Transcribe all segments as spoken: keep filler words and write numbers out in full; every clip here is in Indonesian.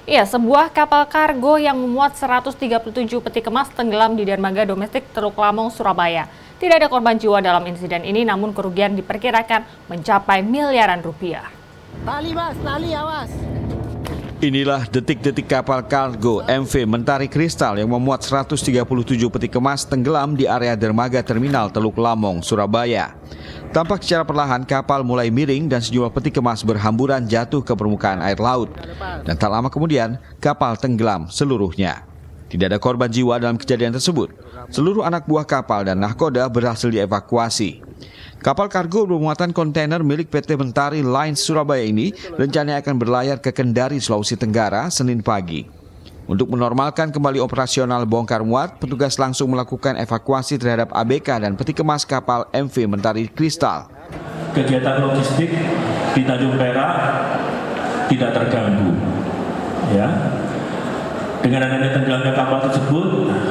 Iya, sebuah kapal kargo yang memuat seratus tiga puluh tujuh peti kemas tenggelam di dermaga domestik Teluk Lamong, Surabaya. Tidak ada korban jiwa dalam insiden ini, namun kerugian diperkirakan mencapai miliaran rupiah. Tali mas, tali awas. Inilah detik-detik kapal kargo M V Mentari Kristal yang memuat seratus tiga puluh tujuh peti kemas tenggelam di area dermaga terminal Teluk Lamong, Surabaya. Tampak secara perlahan kapal mulai miring dan sejumlah peti kemas berhamburan jatuh ke permukaan air laut. Dan tak lama kemudian kapal tenggelam seluruhnya. Tidak ada korban jiwa dalam kejadian tersebut. Seluruh anak buah kapal dan nahkoda berhasil dievakuasi. Kapal kargo bermuatan kontainer milik P T Mentari Lines Surabaya ini rencananya akan berlayar ke Kendari, Sulawesi Tenggara, Senin pagi. Untuk menormalkan kembali operasional bongkar muat, petugas langsung melakukan evakuasi terhadap A B K dan peti kemas kapal M V Mentari Kristal. Kegiatan logistik di Tanjung Perak tidak terganggu. Ya. Dengan adanya tenggelamnya kapal tersebut,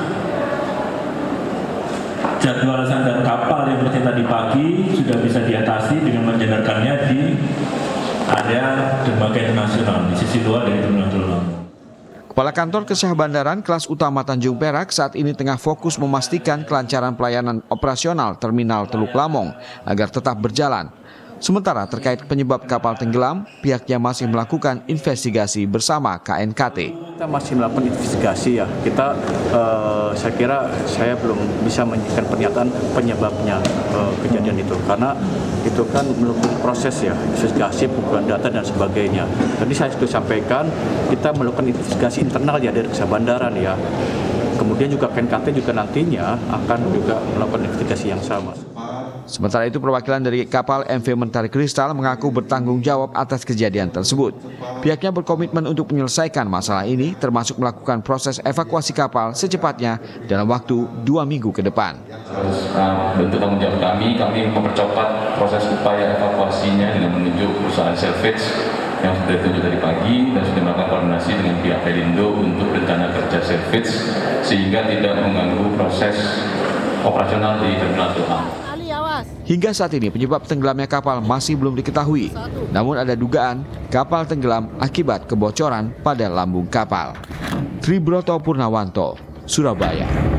jadwal sandar kapal yang seperti tadi pagi sudah bisa diatasi dengan menjandarkannya di area dermaga internasional di sisi luar dari terminal Teluk Lamong. Kepala Kantor Kesah Bandaran Kelas Utama Tanjung Perak saat ini tengah fokus memastikan kelancaran pelayanan operasional terminal Teluk Lamong agar tetap berjalan. Sementara terkait penyebab kapal tenggelam, pihaknya masih melakukan investigasi bersama K N K T. Kita masih melakukan investigasi ya. Kita, eh, saya kira saya belum bisa menyampaikan pernyataan penyebabnya eh, kejadian itu, karena itu kan melalui proses ya, investigasi, pengumpulan data dan sebagainya. Tadi saya sudah sampaikan kita melakukan investigasi internal ya dari Kesah Bandaran ya. Kemudian juga K N K T juga nantinya akan juga melakukan investigasi yang sama. Sementara itu perwakilan dari kapal M V Mentari Kristal mengaku bertanggung jawab atas kejadian tersebut. Pihaknya berkomitmen untuk menyelesaikan masalah ini termasuk melakukan proses evakuasi kapal secepatnya dalam waktu dua minggu ke depan. Bentuk tanggung jawab kami, kami mempercepat proses upaya evakuasinya dengan menunjuk perusahaan salvage yang sudah ditunjuk tadi pagi dan sudah melakukan koordinasi dengan pihak Pelindo untuk rencana kerja salvage sehingga tidak mengganggu proses operasional di terminal Teluk Lamong. Hingga saat ini penyebab tenggelamnya kapal masih belum diketahui. Namun ada dugaan kapal tenggelam akibat kebocoran pada lambung kapal. Tribroto Purnawanto, Surabaya.